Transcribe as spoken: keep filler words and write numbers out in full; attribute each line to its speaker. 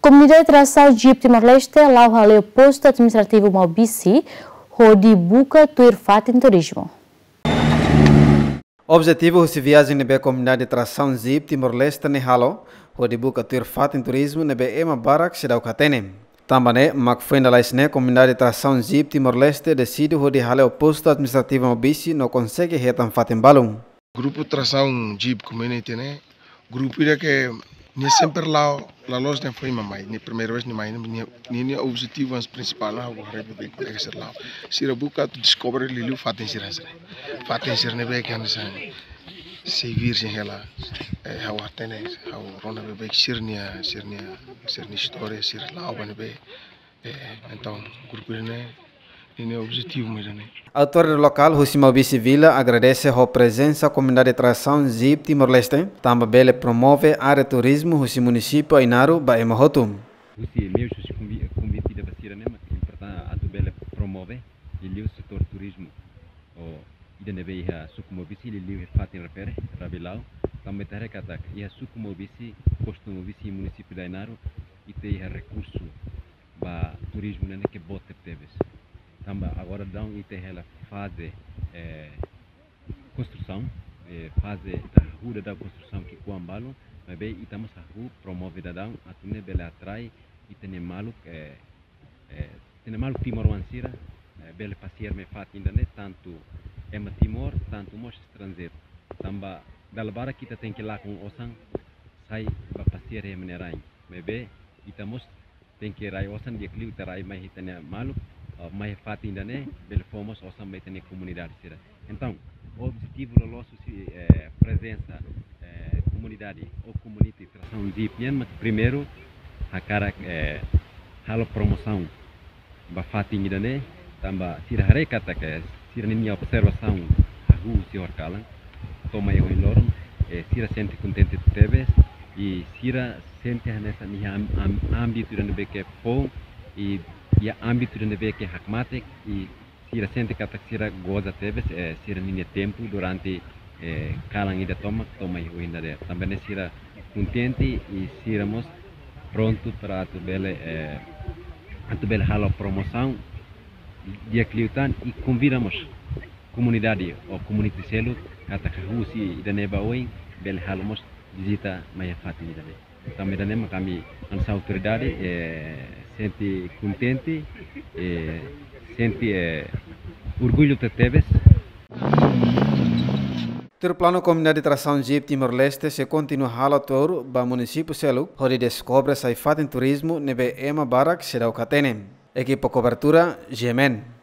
Speaker 1: Comunidade de Tração de Timor-Leste, lá o posto administrativo Malbici, onde buca tuirfat em turismo.
Speaker 2: O objetivo é viagem na comunidade de Tração de Timor-Leste, ne halo, onde buca tuirfat em turismo, ne ema barak se dá o catene. Também, mak foi na laisne comunidade de Tração de Timor-Leste decide onde halo o posto administrativo Malbici não consegue retam fatem balão.
Speaker 3: Grupo Tração Jeep Community, né? Grupo que nem sempre lá lá nós não foi mamãe, nem primeira vez nem mais nem nem objetivo principal lá o repete que ser lá. Se a busca tu descobre ali o fatem ser assim. Fatem ser né que anda assim. Se virgem ela é o atene, o rona bebê sirnia, sirnia, sirnia história, sir lá o bebê. Então, grupo né nem objetivo mais né.
Speaker 2: A autoridade local, Husi Malbici Vila, agradece a presença da comunidade de Tração de Timor-Leste. Também ele promove a área de turismo Husi município Ainaru, Baemahotum.
Speaker 4: Husi meus convite da vacina, né, mas importante a tu bele promove ele o setor turismo. O ida neve a Sukumobici ele liu fatin repere rabilau. Também terre kata ia Sukumobici posto Mobici município de Ainaru e tem recurso ba turismo né que bote teves. Também agora dão e tem ela fase é, construção, é, fase da rua da construção que com ambalo, mas bem e estamos a rua promove da dão, a tu bele atrai e tem malu é, é, tem malu Timor Wansira, é, bele passear me fat ainda né tanto é Timor tanto mos estrangeiro. Também da bara kita tem que lá com osan sai ba passear é minerai, mas bem e estamos tem que rai osan dia kliu terai mais hitanya malu mais fácil ainda né, belo fomos ou também tem comunidade será. Então, o objetivo do nosso é, presença é, comunidade ou comunidade tração de Pian, primeiro a cara é halo promoção, ba fácil ainda né, também tira recata que tira nem observação a rua se orcalan, toma eu em loron, tira sente contente teves e tira sente nessa minha âmbito de que é bom e e âmbito de ver que hakmatek e se sente que a taxira goza teve se se ninha tempo durante calang ida toma toma o ainda der também se era contente e se éramos pronto para a bele a bele halo promoção dia cliutan e convidamos comunidade ou comunidade selo kata husi ida neba oi bele halamos visita maya fatin ida também da nema kami ansa autoridade sente contente e sente eh, orgulho de teves.
Speaker 2: O plano comunidade de Tração de Timor-Leste se continua a touro ba município Selu, onde descobre saifat em turismo nebe ema barak será o catene. Equipa cobertura Gemen.